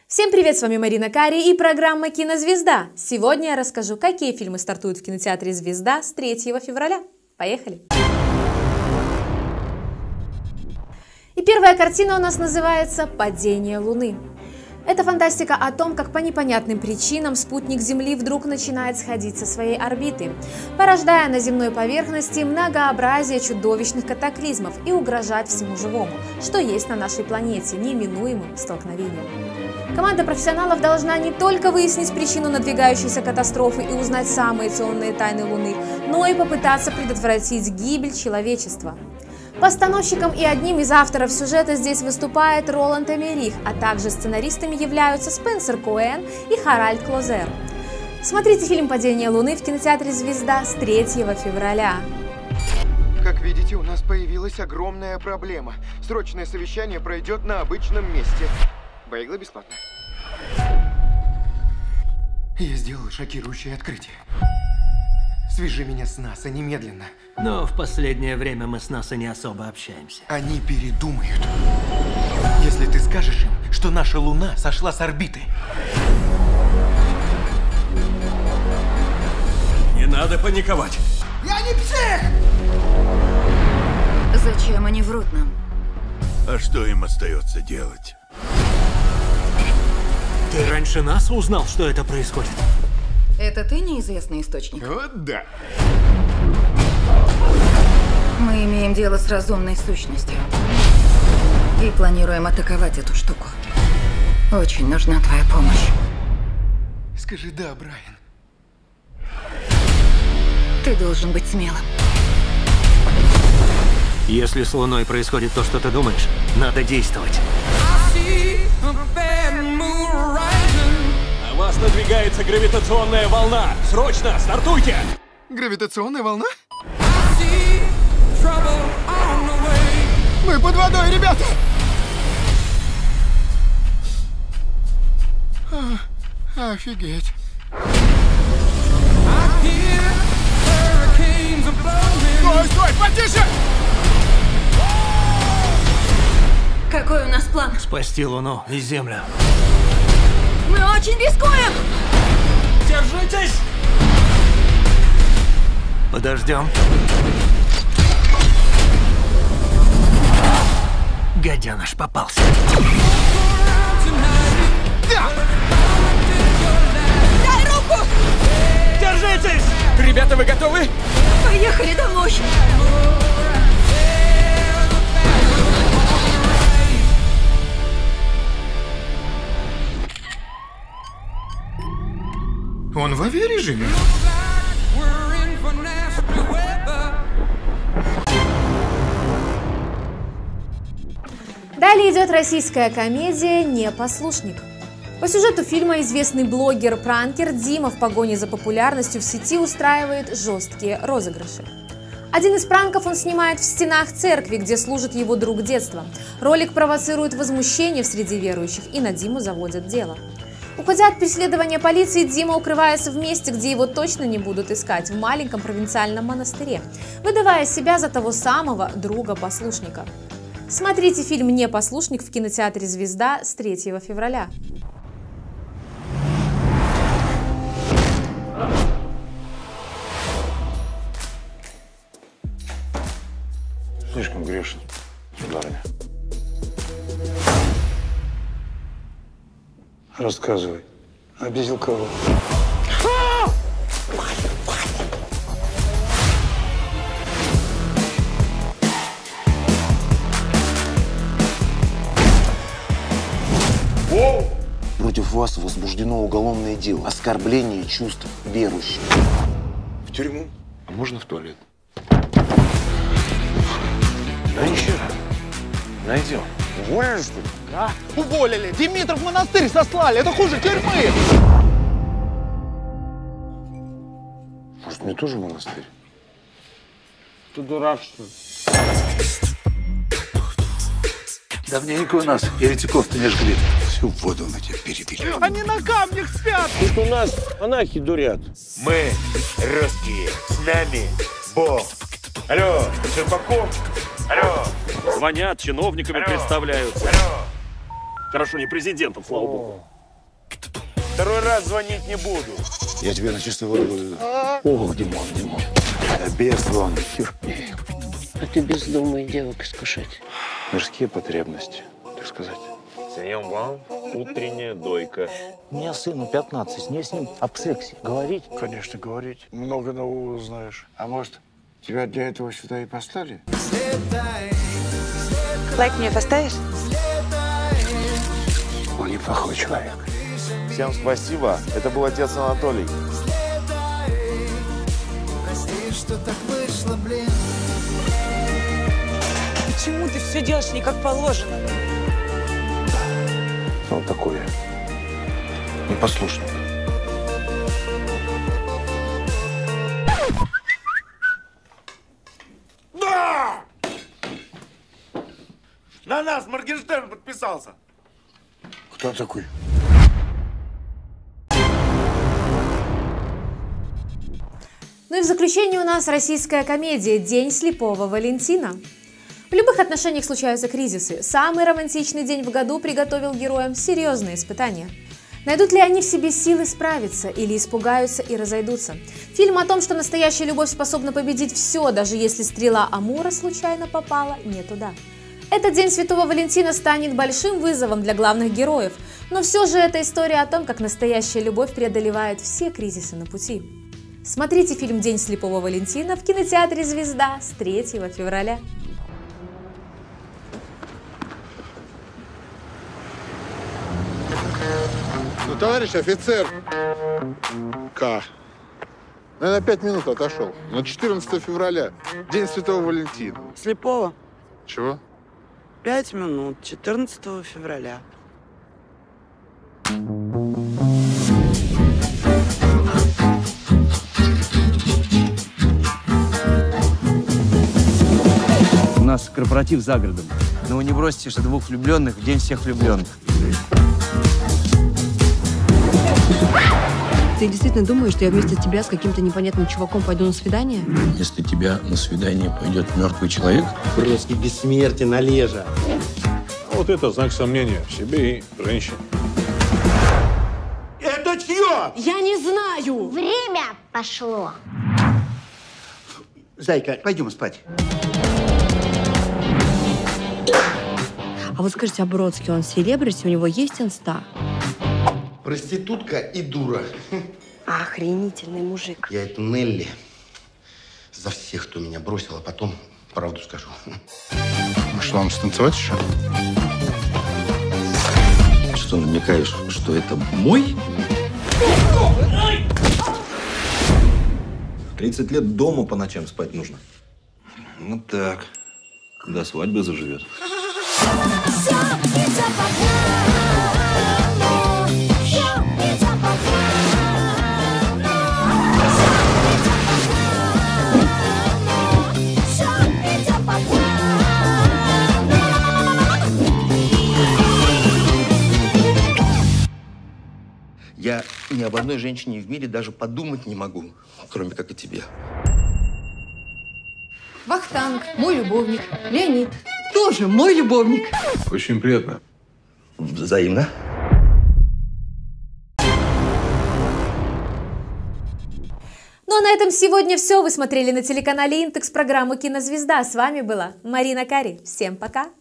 Всем привет, с вами Марина Кари и программа «Кинозвезда». Сегодня я расскажу, какие фильмы стартуют в кинотеатре «Звезда» с 3 февраля. Поехали! И первая картина у нас называется «Падение Луны». Это фантастика о том, как по непонятным причинам спутник Земли вдруг начинает сходить со своей орбиты, порождая на земной поверхности многообразие чудовищных катаклизмов и угрожать всему живому, что есть на нашей планете, неминуемым столкновением. Команда профессионалов должна не только выяснить причину надвигающейся катастрофы и узнать самые темные тайны Луны, но и попытаться предотвратить гибель человечества. Постановщиком и одним из авторов сюжета здесь выступает Роланд Эммерих, а также сценаристами являются Спенсер Коэн и Харальд Клозер. Смотрите фильм «Падение Луны» в кинотеатре «Звезда» с 3 февраля. Как видите, у нас появилась огромная проблема. Срочное совещание пройдет на обычном месте. Бейглы бесплатно. Я сделал шокирующее открытие. Свяжи меня с НАСА немедленно. Но в последнее время мы с НАСА не особо общаемся. Они передумают. Если ты скажешь им, что наша Луна сошла с орбиты. Не надо паниковать. Я не псих! Зачем они врут нам? А что им остается делать? Ты раньше НАСА узнал, что это происходит? Это ты неизвестный источник? Вот да. Мы имеем дело с разумной сущностью. И планируем атаковать эту штуку. Очень нужна твоя помощь. Скажи «да», Брайан. Ты должен быть смелым. Если с Луной происходит то, что ты думаешь, надо действовать. На вас надвигается гравитационная волна. Срочно, стартуйте! Гравитационная волна? Мы под водой, ребята! Офигеть. Стой, стой, потише! Какой у нас план? Спасти Луну и Землю. Мы очень рискуем! Держитесь! Подождем. Гаденыш попался. Да! Дай руку! Держитесь! Ребята, вы готовы? Поехали домой! Он в авиарежиме? Далее идет российская комедия «Непослушник». По сюжету фильма известный блогер-пранкер Дима в погоне за популярностью в сети устраивает жесткие розыгрыши. Один из пранков он снимает в стенах церкви, где служит его друг детства. Ролик провоцирует возмущение среди верующих, и на Диму заводят дело. Уходя от преследования полиции, Дима укрывается в месте, где его точно не будут искать, в маленьком провинциальном монастыре, выдавая себя за того самого друга-послушника. Смотрите фильм «Непослушник» в кинотеатре «Звезда» с 3 февраля. Слишком грешен, сударыня. Рассказывай. Обидел кого? Против вас возбуждено уголовное дело. Оскорбление чувств верующих. В тюрьму? А можно в туалет? Да ничего. Найдем. Уволили, что ли? А? Уволили! Димитров в монастырь сослали! Это хуже тюрьмы! Может, мне тоже в монастырь? Ты дурак, что ли? Давненько у нас еретиков-то не жгли. Всю воду на тебя перепили. Они на камнях спят! Тут у нас монахи дурят. Мы русские, с нами Бог. Алло, Щербаков? Алло. Звонят, чиновниками Алло. представляются. Алло. Хорошо, не президентом, слава богу. Второй раз звонить не буду. Я тебе на чистую воду говорю. О, Димон. Без звонка. Терпи. А ты бездумный девок искушать. Мирские потребности, так сказать. Даем вам утренняя дойка. У меня сыну 15, мне с ним об сексе говорить. Конечно, говорить. Много нового узнаешь. А может, тебя для этого сюда и поставили? Лайк мне поставишь? Он неплохой человек. Всем спасибо. Это был отец Анатолий. Почему ты все делаешь не как положено? Он такой непослушный. Да! На нас Моргенштерн подписался. Кто такой? Ну и в заключение у нас российская комедия «День слепого Валентина». В любых отношениях случаются кризисы. Самый романтичный день в году приготовил героям серьезные испытания. Найдут ли они в себе силы справиться или испугаются и разойдутся? Фильм о том, что настоящая любовь способна победить все, даже если стрела Амура случайно попала не туда. Этот День Святого Валентина станет большим вызовом для главных героев, но все же это история о том, как настоящая любовь преодолевает все кризисы на пути. Смотрите фильм «День Слепого Валентина» в кинотеатре «Звезда» с 3 февраля. Ну, товарищ офицер. Наверное, 5 минут отошел. Но 14 февраля, День Святого Валентина. Слепого? Чего? 5 минут, 14 февраля. У нас корпоратив за городом. Но вы не бросите, что двух влюбленных в день всех влюбленных. Ты действительно думаешь, что я вместо тебя с каким-то непонятным чуваком пойду на свидание? Если тебя на свидание пойдет мертвый человек? Бродский бессмертен, Олежа. Вот это знак сомнения в себе и женщине. Это чье? Я не знаю! Время пошло. Зайка, пойдем спать. А вот скажите, а Бродский, он селебрити, у него есть инста? Проститутка и дура. Охренительный мужик. Я эту Нелли за всех, кто меня бросил, а потом правду скажу. Что, вам станцевать еще? Что, намекаешь, что это мой? 30 лет дома по ночам спать нужно. Ну так, до свадьбы заживет. Я ни об одной женщине в мире даже подумать не могу, кроме как о тебе. Вахтанг, мой любовник. Леонид, тоже мой любовник. Очень приятно. Взаимно. Ну а на этом сегодня все. Вы смотрели на телеканале Интекс программу «Кинозвезда». С вами была Марина Кари. Всем пока!